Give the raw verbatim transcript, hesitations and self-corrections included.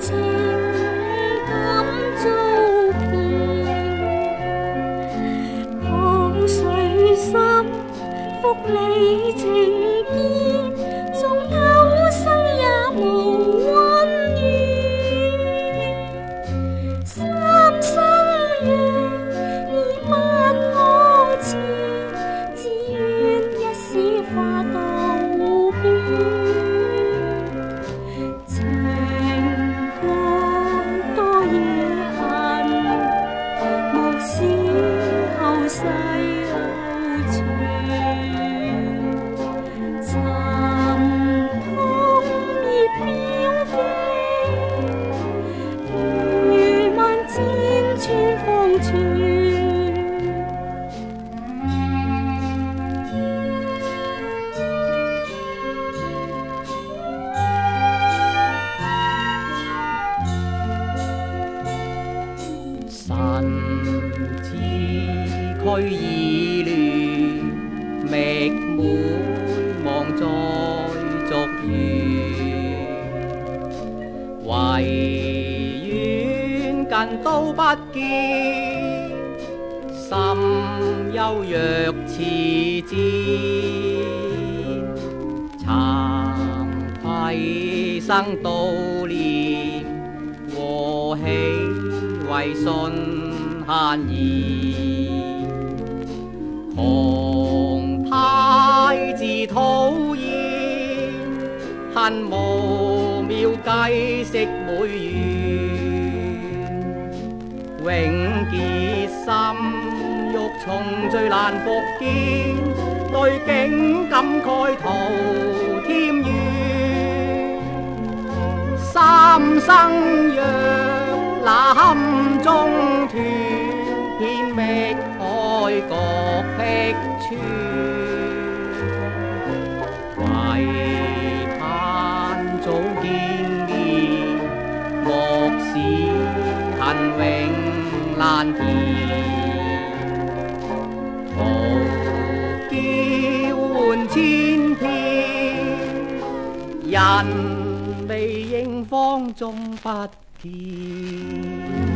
情感遭骗，抱谁心腹里情坚，纵九生也无温暖。三生若已不可纏，只愿一时化杜鹃。情歌多遗憾，莫使后世流传。沉痛亦標記，如萬箭穿風傳。 神志區已亂，覓每望在續緣，唯願近都不見，心憂若似箭，慚愧生悼念，和氣為信閒言，狂派自討厭，恨無妙計息每緣，永結心欲重聚難復見，對景感慨徒添怨，三生若那坎中斷，遍覓海角碧川，唯盼早見面，莫使恨永難填。無嬌換千遍，人未應芳終不見。